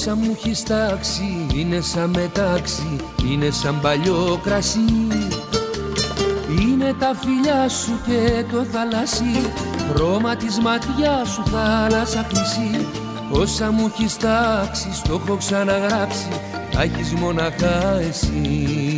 Όσα μου έχεις τάξει είναι σαν μετάξι, είναι σαν παλιό κρασί. Είναι τα φιλιά σου και το θαλάσσι, χρώμα της ματιάς σου θάλασσα χρυσή. Όσα μου έχεις τάξει στο έχω ξαναγράψει, τα έχεις μοναχά εσύ.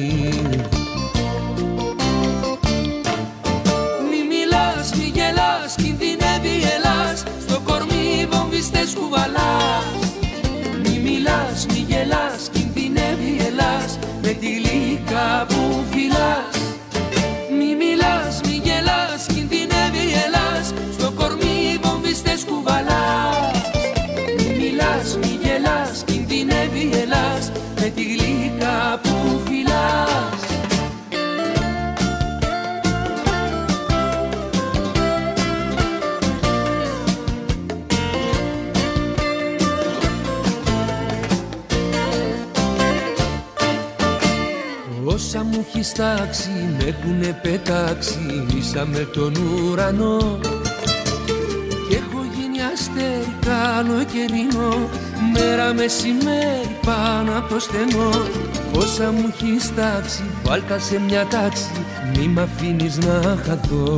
Μη μιλάς, μη γελάς, κινδυνεύει η Ελλάς, στο κορμί βομβιστές κουβαλάς. Μη μιλάς, μη γελάς, κινδυνεύει η Ελλάς, με τη γλύκα που φυλάς. Μη μιλάς, μη γελάς, κινδυνεύει η Ελλάς, στο κορμί βομβιστές κουβαλάς. Μη μιλάς, μη γελάς, κινδυνεύει η Ελλάς, με τη γλύκα που φυλάς. Όσα μου έχεις τάξει με έχουνε πετάξει ίσα με τον ουρανό. Κι έχω γίνει αστέρι, κάνω καιρινό, μέρα μεσημέρι πάνω από το στενό. Όσα μου έχεις τάξει βάλτα σε μια τάξη, μη μ' αφήνεις να χαθώ.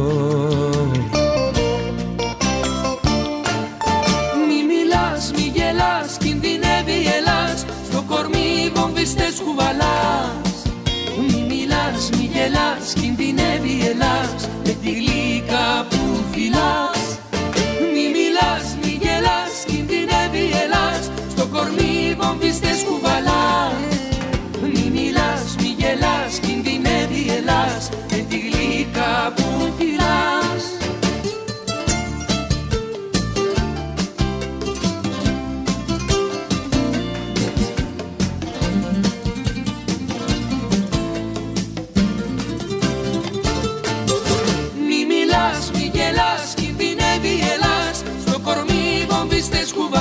Μη μιλάς, μη γελάς, κινδυνεύει η Ελλάς, στο κορμί βομβιστές κουβαλάς. Μη μιλάς, μη γελάς, κινδυνεύει η Ελλάς, με τη γλύκα που φυλάς. Μη μιλάς, μη γελάς, κινδυνεύει η Ελλάς, στο κορμί βομβιστές κουβαλάς. Μη μιλάς, μη γελάς, κινδυνεύει η Ελλάς, με τη γλύκα που φυλάς. Μη μιλάς, μη γελάς, κινδυνεύει η Ελλάς, στο κορμί βομβιστές κουβαλάς.